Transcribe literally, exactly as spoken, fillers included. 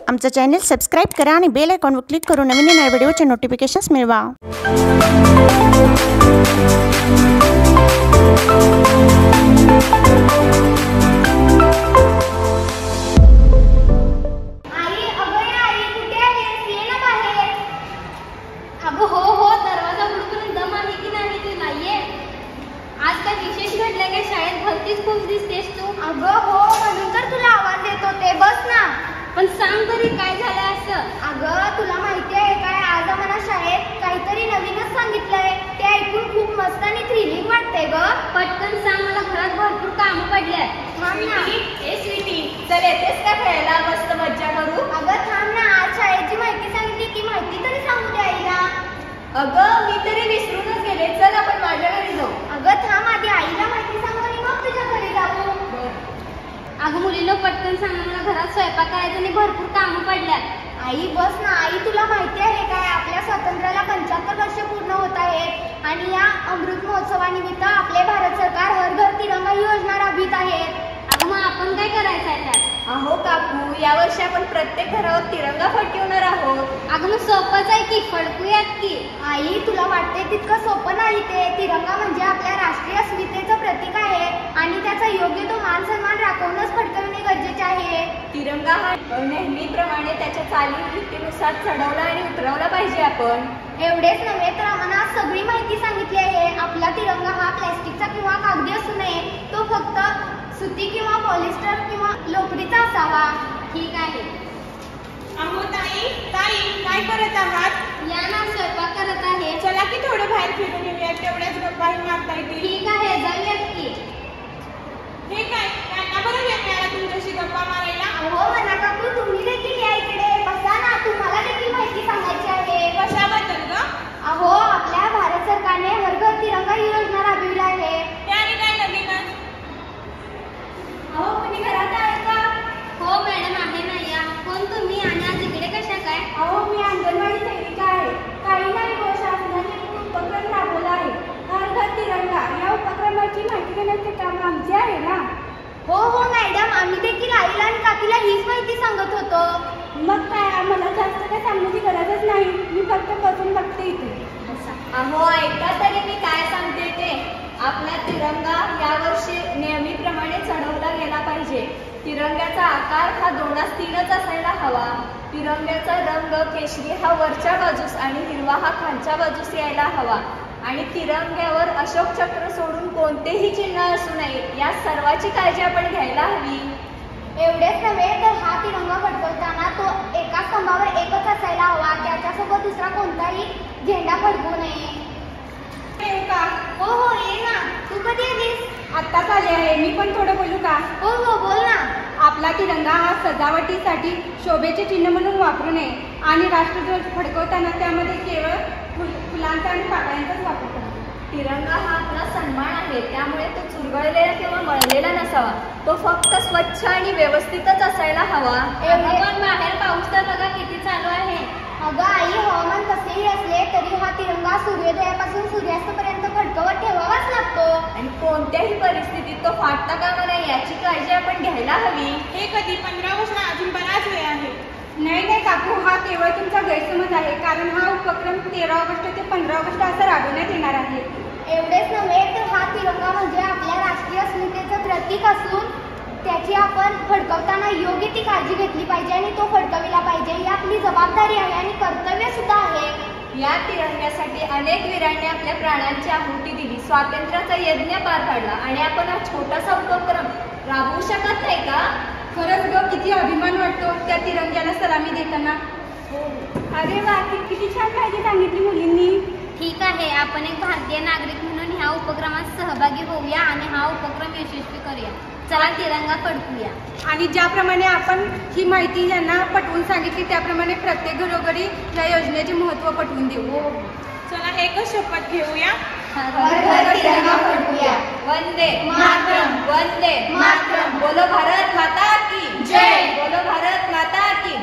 आमचं channel subscribe करा आणि बेल आयकॉनवर क्लिक करून नवीन नवीन व्हिडिओचे नोटिफिकेशन्स मिळवा। अगं हो हो दरवाजा उघडून दम आहे की नाही ते नाहीये। आज काय विशेष घडलंय का शाळेत? भलतीच खूप दिसतेस तू। अगं हो म्हणून तर तुला आवाज येतो ते बस ना। पण सांग तरी काय झालं असं? अगं तुला माहिती आहे काय आज आम्हाला शाळेत काहीतरी नवीनच सांगितलंय ते ऐकून खूप मस्त आणि थ्रिलिंग वाटतंय ग। पटकन सांग, मला घरात भरपूर कामं पडल्यात। थांब ना। ए स्वीटी चल येतेस का खेळायला? मस्त मज्जा करू। अगं थांब ना, आज शाळेची माहिती सांगितली ती माहिती तरी सांगू दे आईला। अगं मी तरी विसरूनच गेले, चल आपण माझ्या घरी जाऊ। अगं थांब आधी आईला माहिती सांगू आणि मग तुझ्या घरी जाऊ। अगं मुलीला पटकन सांग, मला घरात स्वयंपाक करायचं आणि भरपूर कामं पडल्यात। आई बस ना। आई तुला माहिती आहे काय आपल्या स्वातंत्र्याला पंच्याहत्तर वर्ष पूर्ण होत आहेत आणि या अमृत महोत्सवानिमित्त आपले भारत सरकार हर घर तिरंगा ही योजना राबवित आहे। अगं मग आपण काय करायचं आहे त्यात? अहो काकू यावर्षी आपण प्रत्येक घरावर तिरंगा फडकवणार आहोत। अगं मग सोपंच आहे की, फडकूयात की। आई तुला वाटते तितकं सोपं नाही ते। तिरंगा म्हणजे आपल्या राष्ट्रीय अस्मितेचं प्रतीक आहे आणि त्याचा योग्य तो मान सन्मान राखूनच फडकवणे गरजेचे आहे। तिरंगा हा नेहमीप्रमाणे त्याच्या चालीरीतीनुसार चढवला आणि उतरवला पाहिजे आपण। एवढेच नव्हे तर आम्हाला सगळी माहिती सांगितली आहे। आपला तिरंगा हा प्लॅस्टिकचा किंवा कागदी असू नये, तो फक्त सुती किंवा पॉलिस्टर किंवा लोकरीचा असावा। ठीक आहे। अहो ताई ताई काय करत आहात? या ना, स्वयंपाक करत आहे। चला की थोडं बाहेर फिरून येऊया, तेवढ्याच गप्पाही मारता येतील। ठीक आहे, जाऊयात की। हे काय त्यांना बरं वेळ मिळाला तुमच्याशी गप्पा मारायला? हो म्हणा काकू, तुम्ही देखील या इकडे बसा ना, तुम्हाला देखील माहिती सांगायची आहे। कशाबद्दल ग? अहो आपल्या भारत सरकारने हर घर तिरंगा ही योजना राबविली आहे। त्याने काय नवीनच? अहो कुणी घरात आहे का? हो मॅडम आहे ना, या। कोण तुम्ही आणि आज इकडे कशा काय? अहो मी अंगणवाडी सेविका आहे। काही नाही हो, शासनाने एक उपक्रम राबवला आहे हर घर तिरंगा। या उपक्रमाची माहिती देण्याचे काम आमचे आहे ना। हो हो मॅडम, आम्ही देखील आईला आणि काकीला हीच माहिती सांगत होतो। मग काय, आम्हाला जास्त काय सांगण्याची गरजच नाही, मी फक्त बसून बघते इथे। अहो ऐका तरी मी काय सांगते ते। आपला तिरंगा यावर्षी नेहमीप्रमाणे चढवला गेला पाहिजे। तिरंग्याचा आकार हा दोनास तीनच असायला हवा। तिरंग्याचा रंग केशरी हा वरच्या बाजूस आणि हिरवा हा खालच्या बाजूस यायला हवा आणि तिरंग्यावर अशोक चक्र सोडून कोणतेही चिन्ह असू नये, या सर्वाची काळजी आपण घ्यायला हवी। एवढेच नव्हे तर हा तिरंगा फडकवताना तो एका स्तंभावर एकच असायला हवा, त्याच्यासोबत दुसरा कोणताही झेंडा फडकू नये। का? हो हो ये ना। तू कधी आलीस? आत्ताच आले आहे। मी पण थोडं बोलू का? हो हो बोल ना। आपला तिरंगा हा सजावटीसाठी शोभेचे चिन्ह म्हणून वापरू नये आणि राष्ट्रध्वज फडकवताना त्यामध्ये केवळ फुल फुलांचा आणि पाकळ्यांचाच वापर करावा। तिरंगा हा आपला सन्मान आहे, त्यामुळे तो चुरगळलेला किंवा मळलेला नसावा, तो फक्त स्वच्छ आणि व्यवस्थितच असायला हवा। पण बाहेर पाऊस तर बघा किती चालू आहे। अगं आई, हवामान कसेही असले तरी हा तिरंगा सूर्योदयापासून सूर्यास्तापर्यंत फडकवत ठेवावाच लागतो आणि कोणत्याही परिस्थितीत तो फाटता कामा नये याची काळजी आपण घ्यायला हवी। हे कधी? पंधरा ऑगस्ट अजून बराच वेळ आहे। नाही नाही काकू, हा केवळ तुमचा गैरसमज आहे, कारण हा उपक्रम तेरा ऑगस्ट ते पंधरा ऑगस्ट असा राबवण्यात येणार आहे। एवढेच नव्हे तर हा तिरंगा म्हणजे आपल्या राष्ट्रीय अस्मितेचं प्रतीक असून त्याची आपण फडकवताना योग्य ती काळजी घेतली पाहिजे आणि तो फडकविला पाहिजे, ही आपली जबाबदारी आहे आणि कर्तव्य सुद्धा आहे। या तिरंग्यासाठी अनेक वीरांनी आपल्या प्राणांची आहुती दिली, स्वातंत्र्याचा यज्ञ पार पाडला आणि आपण हा छोटासा उपक्रम राबवू शकत नाही का? खरंच ग, किती अभिमान वाटतो त्या तिरंग्याला सलामी देताना। अरे वा, किती छान माहिती सांगितली मुलींनी। ठीक आहे, आपण एक भारतीय नागरिक म्हणून ह्या उपक्रमात सहभागी होऊया आणि हा उपक्रम यशस्वी करूया। चला तिरंगा फडकूया। आणि ज्याप्रमाणे आपण ही माहिती यांना पटवून सांगितली त्याप्रमाणे प्रत्येक घरोघरी या योजनेचे महत्त्व पटवून देऊ। चला एकच शपथ घेऊया। तिरंगा फडकूया। वंदे मातरम, वंदे मातरम। बोलो भारत माता की जय, बोलो भारत माता की